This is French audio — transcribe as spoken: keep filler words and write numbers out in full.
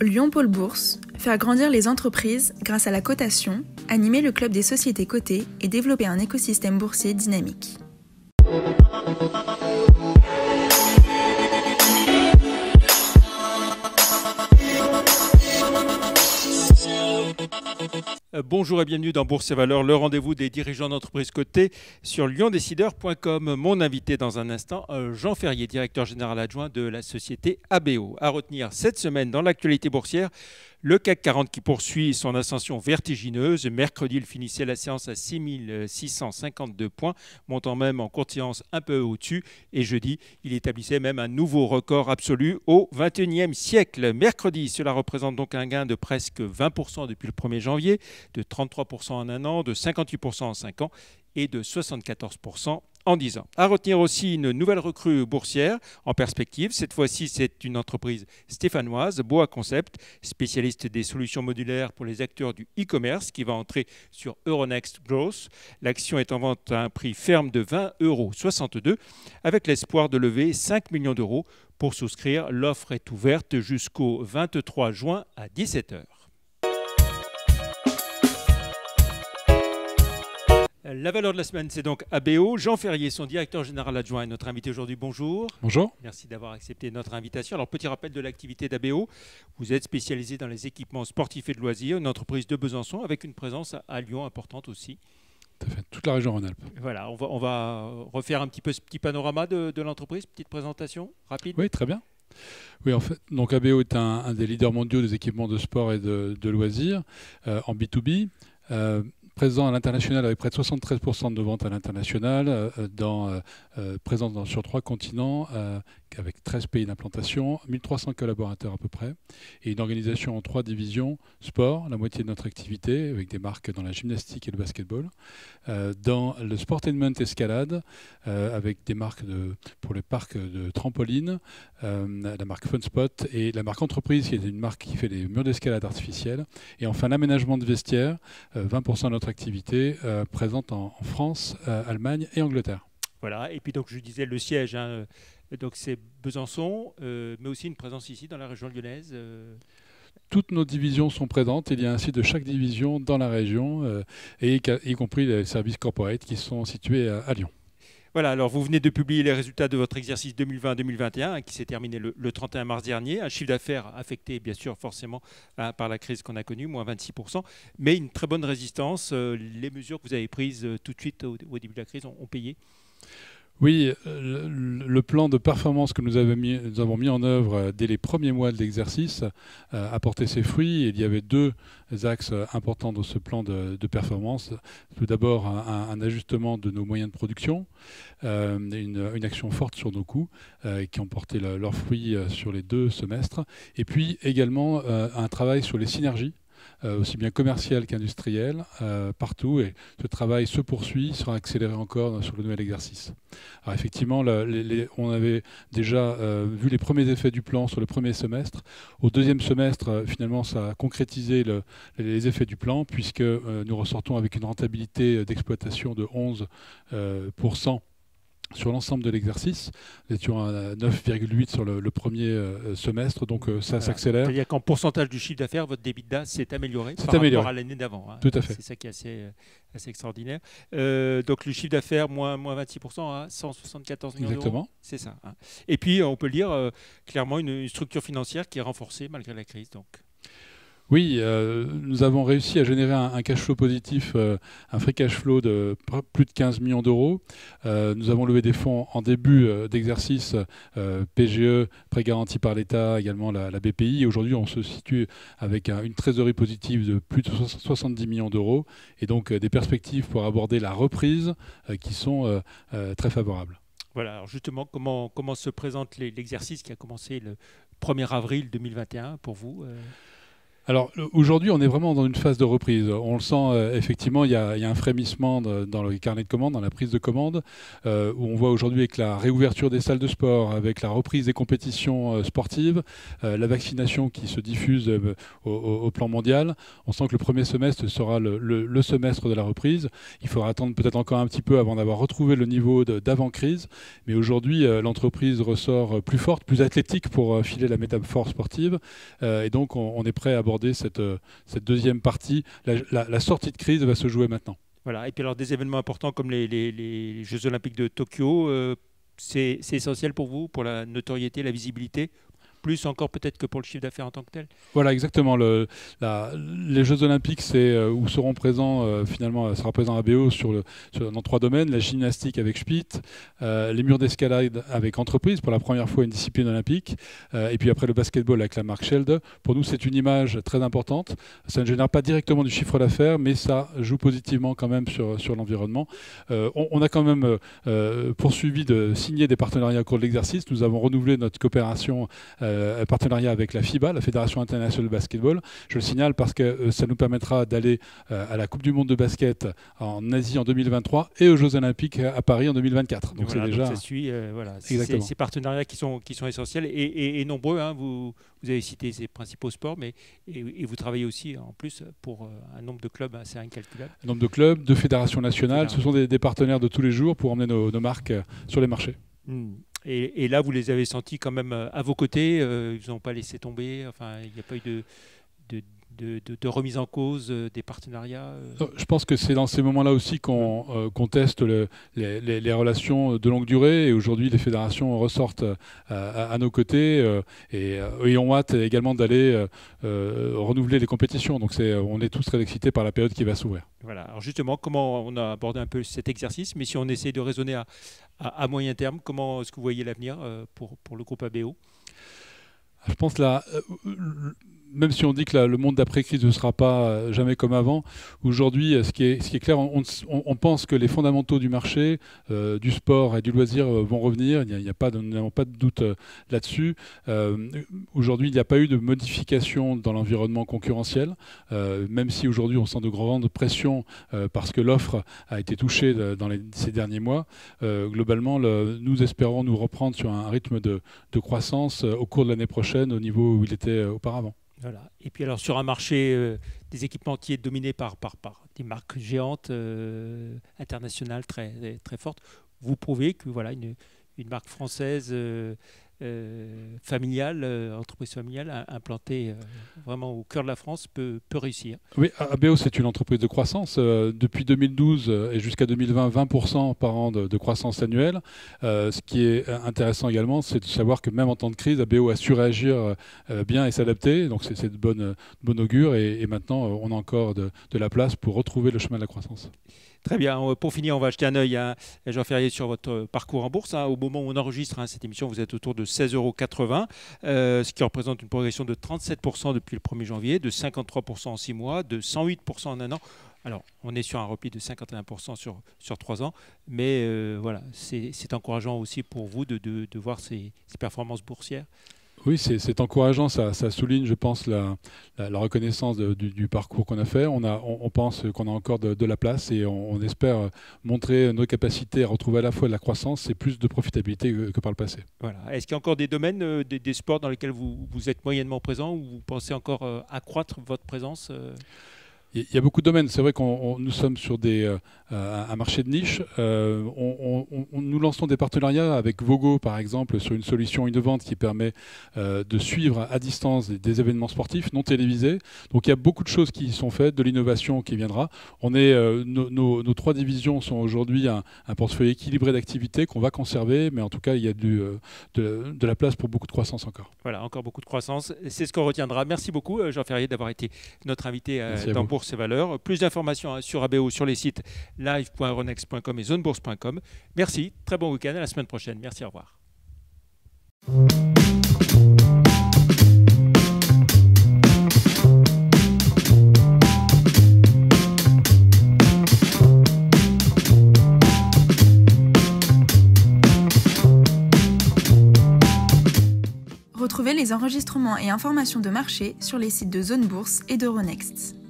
Lyon Pôle Bourse, faire grandir les entreprises grâce à la cotation, animer le club des sociétés cotées et développer un écosystème boursier dynamique. Bonjour et bienvenue dans Bourse et Valeurs, le rendez-vous des dirigeants d'entreprises cotées sur lion décideur point com. Mon invité dans un instant, Jean Ferrier, directeur général adjoint de la société A B O. À retenir cette semaine dans l'actualité boursière, le C A C quarante qui poursuit son ascension vertigineuse. Mercredi, il finissait la séance à six mille six cent cinquante-deux points, montant même en courte séance un peu au-dessus. Et jeudi, il établissait même un nouveau record absolu au vingt et unième siècle. Mercredi, cela représente donc un gain de presque vingt pour cent depuis le premier janvier, de trente-trois pour cent en un an, de cinquante-huit pour cent en cinq ans et de soixante-quatorze pour cent en dix ans. À retenir aussi une nouvelle recrue boursière en perspective. Cette fois-ci, c'est une entreprise stéphanoise, Boa Concept, spécialiste des solutions modulaires pour les acteurs du e-commerce, qui va entrer sur Euronext Growth. L'action est en vente à un prix ferme de vingt euros soixante-deux, avec l'espoir de lever cinq millions d'euros. Pour souscrire, l'offre est ouverte jusqu'au vingt-trois juin à dix-sept heures. La valeur de la semaine, c'est donc A B O. Jean Ferrier, son directeur général adjoint, est notre invité aujourd'hui. Bonjour. Bonjour. Merci d'avoir accepté notre invitation. Alors, petit rappel de l'activité d'A B O. Vous êtes spécialisé dans les équipements sportifs et de loisirs, une entreprise de Besançon avec une présence à Lyon importante aussi. Tout à fait, toute la région Rhône-Alpes. Voilà, on va, on va refaire un petit peu ce petit panorama de, de l'entreprise, petite présentation rapide. Oui, très bien. Oui, en fait, donc A B O est un, un des leaders mondiaux des équipements de sport et de, de loisirs euh, en B deux B. Euh, présent à l'international avec près de soixante-treize pour cent de ventes à l'international, euh, dans, euh, présent dans, sur trois continents, euh, avec treize pays d'implantation, mille trois cents collaborateurs à peu près, et une organisation en trois divisions, sport, la moitié de notre activité, avec des marques dans la gymnastique et le basketball, euh, dans le sportainment escalade, euh, avec des marques de, pour les parcs de trampoline, euh, la marque Funspot et la marque Entreprise, qui est une marque qui fait des murs d'escalade artificiels, et enfin l'aménagement de vestiaires, euh, vingt pour cent de notre activité euh, présente en, en France, euh, Allemagne et Angleterre. Voilà, et puis donc je disais le siège, hein, donc c'est Besançon, euh, mais aussi une présence ici dans la région lyonnaise. Euh... Toutes nos divisions sont présentes. Il y a un site de chaque division dans la région, euh, et y compris les services corporate qui sont situés à, à Lyon. Voilà, alors vous venez de publier les résultats de votre exercice deux mille vingt deux mille vingt et un hein, qui s'est terminé le, le trente et un mars dernier. Un chiffre d'affaires affecté bien sûr forcément hein, par la crise qu'on a connue, moins vingt-six pour cent, mais une très bonne résistance. Euh, les mesures que vous avez prises euh, tout de suite au, au début de la crise ont, ont payé. Oui, le, le plan de performance que nous avons mis, nous avons mis en œuvre dès les premiers mois de l'exercice euh, a porté ses fruits. Il y avait deux axes importants dans ce plan de, de performance. Tout d'abord, un, un ajustement de nos moyens de production, euh, une, une action forte sur nos coûts euh, qui ont porté le, leurs fruits sur les deux semestres. Et puis également euh, un travail sur les synergies, Euh, aussi bien commercial qu'industriel, euh, partout. Et ce travail se poursuit, sera accéléré encore sur le nouvel exercice. Alors effectivement, le, les, les, on avait déjà euh, vu les premiers effets du plan sur le premier semestre. Au deuxième semestre, euh, finalement, ça a concrétisé le, les effets du plan, puisque euh, nous ressortons avec une rentabilité d'exploitation de onze pour cent. Euh, Sur l'ensemble de l'exercice, nous étions à neuf virgule huit sur le, le premier euh, semestre, donc euh, ça voilà. s'accélère. C'est-à-dire qu'en pourcentage du chiffre d'affaires, votre EBITDA s'est amélioré par amélioré. rapport à l'année d'avant. Hein. Tout à fait. C'est ça qui est assez, assez extraordinaire. Euh, donc le chiffre d'affaires, moins, moins vingt-six pour cent à cent soixante-quatorze millions d'euros. Exactement. C'est ça. Hein. Et puis, on peut le dire, euh, clairement, une, une structure financière qui est renforcée malgré la crise. Donc. Oui, euh, nous avons réussi à générer un, un cash flow positif, euh, un free cash flow de plus de quinze millions d'euros. Euh, nous avons levé des fonds en début euh, d'exercice, euh, P G E, prêt garanti par l'État, également la, la B P I. Aujourd'hui, on se situe avec un, une trésorerie positive de plus de soixante-dix millions d'euros et donc euh, des perspectives pour aborder la reprise euh, qui sont euh, euh, très favorables. Voilà, alors justement, comment, comment se présente l'exercice qui a commencé le premier avril deux mille vingt et un pour vous euh Alors aujourd'hui, on est vraiment dans une phase de reprise. On le sent, euh, effectivement, il y, a, il y a un frémissement de, dans le carnet de commandes, dans la prise de commande, euh, où on voit aujourd'hui avec la réouverture des salles de sport, avec la reprise des compétitions euh, sportives, euh, la vaccination qui se diffuse euh, au, au, au plan mondial. On sent que le premier semestre sera le, le, le semestre de la reprise. Il faudra attendre peut-être encore un petit peu avant d'avoir retrouvé le niveau d'avant-crise. Mais aujourd'hui, euh, l'entreprise ressort plus forte, plus athlétique pour euh, filer la métaphore sportive. Euh, et donc, on, on est prêt à aborder Cette, cette deuxième partie. La, la, la sortie de crise va se jouer maintenant. Voilà. Et puis alors des événements importants comme les, les, les Jeux Olympiques de Tokyo, euh, c'est essentiel pour vous, pour la notoriété, la visibilité, plus encore peut-être que pour le chiffre d'affaires en tant que tel. Voilà, exactement. Le, la, les Jeux Olympiques, c'est euh, où seront présents, euh, finalement, sera présent A B O sur le, sur, dans trois domaines, la gymnastique avec Schmitt, euh, les murs d'escalade avec Entreprise, pour la première fois une discipline olympique, euh, et puis après le basketball avec la marque Schelde. Pour nous, c'est une image très importante. Ça ne génère pas directement du chiffre d'affaires, mais ça joue positivement quand même sur, sur l'environnement. Euh, on, on a quand même euh, poursuivi de signer des partenariats au cours de l'exercice. Nous avons renouvelé notre coopération euh, Euh, partenariat avec la FIBA, la Fédération internationale de basketball. Je le signale parce que euh, ça nous permettra d'aller euh, à la Coupe du monde de basket en Asie en deux mille vingt-trois et aux Jeux olympiques à Paris en deux mille vingt-quatre. Donc voilà, c'est déjà donc ça suit, euh, voilà, ces partenariats qui sont, qui sont essentiels et, et, et nombreux. Hein, vous, vous avez cité ces principaux sports, mais et, et vous travaillez aussi en plus pour euh, un nombre de clubs assez incalculable. Un nombre de clubs, de fédérations nationales. Ce sont des, des partenaires de tous les jours pour emmener nos, nos marques sur les marchés. Mmh. Et, et là, vous les avez sentis quand même à vos côtés, euh, ils n'ont pas laissé tomber, enfin, il n'y a pas eu de, de, de, de, de remise en cause euh, des partenariats euh. Je pense que c'est dans ces moments-là aussi qu'on euh, qu'on teste le, les, les, les relations de longue durée. Et aujourd'hui, les fédérations ressortent euh, à, à nos côtés euh, et, et ont hâte également d'aller euh, euh, renouveler les compétitions. Donc c'est, on est tous très excités par la période qui va s'ouvrir. Voilà. Alors justement, comment on a abordé un peu cet exercice, mais si on essaie de raisonner à, à, à moyen terme, comment est-ce que vous voyez l'avenir euh, pour, pour le groupe A B O ? Je pense là, euh, même si on dit que là, le monde d'après-crise ne sera pas euh, jamais comme avant, aujourd'hui, ce qui est, ce qui est clair, on, on, on pense que les fondamentaux du marché, euh, du sport et du loisir euh, vont revenir. Il n'y a, a pas de, nous n'avons pas de doute euh, là-dessus. Euh, aujourd'hui, il n'y a pas eu de modification dans l'environnement concurrentiel, euh, même si aujourd'hui on sent de grandes pressions euh, parce que l'offre a été touchée de, dans les, ces derniers mois. Euh, globalement, le, nous espérons nous reprendre sur un rythme de, de croissance euh, au cours de l'année prochaine au niveau où il était euh, auparavant. Voilà. Et puis alors sur un marché euh, des équipementiers dominé par, par, par des marques géantes euh, internationales très, très fortes, vous prouvez que voilà, une, une marque française euh, euh, familiale, euh, entreprise familiale implantée euh, vraiment au cœur de la France peut, peut réussir. Oui, A B O c'est une entreprise de croissance. Euh, depuis deux mille douze et jusqu'à deux mille vingt, vingt pour cent par an de, de croissance annuelle. Euh, ce qui est intéressant également, c'est de savoir que même en temps de crise, A B O a su réagir euh, bien et s'adapter. Donc c'est de bonne, de bonne augure et, et maintenant on a encore de, de la place pour retrouver le chemin de la croissance. Très bien. Pour finir, on va jeter un œil à Jean Ferrier sur votre parcours en bourse. Au moment où on enregistre hein, cette émission, vous êtes autour de seize euros quatre-vingts, euh, ce qui représente une progression de trente-sept pour cent depuis le premier janvier, de cinquante-trois pour cent en six mois, de cent huit pour cent en un an. Alors, on est sur un repli de cinquante et un pour cent sur, sur trois ans, mais euh, voilà, c'est encourageant aussi pour vous de, de, de voir ces, ces performances boursières. Oui, c'est encourageant, ça, ça souligne, je pense, la, la, la reconnaissance de, du, du parcours qu'on a fait. On, a, on, on pense qu'on a encore de, de la place et on, on espère montrer nos capacités à retrouver à la fois de la croissance et plus de profitabilité que, que par le passé. Voilà. Est-ce qu'il y a encore des domaines, euh, des, des sports dans lesquels vous, vous êtes moyennement présent ou vous pensez encore euh, accroître votre présence euh Il y a beaucoup de domaines. C'est vrai qu'on nous sommes sur des, euh, un marché de niche. Euh, on, on, on, nous lançons des partenariats avec Vogo, par exemple, sur une solution innovante qui permet euh, de suivre à distance des, des événements sportifs non télévisés. Donc il y a beaucoup de choses qui sont faites, de l'innovation qui viendra. On est, euh, nos, nos, nos trois divisions sont aujourd'hui un, un portefeuille équilibré d'activités qu'on va conserver, mais en tout cas il y a du, euh, de, de la place pour beaucoup de croissance encore. Voilà, encore beaucoup de croissance. C'est ce qu'on retiendra. Merci beaucoup, Jean Ferrier, d'avoir été notre invité euh, dans Bourse et Valeurs. Plus d'informations hein, sur A B O sur les sites live point euronext point com et zonebourse point com. Merci, très bon week-end, à la semaine prochaine. Merci, au revoir. Retrouvez les enregistrements et informations de marché sur les sites de Zone Bourse et d'Euronext.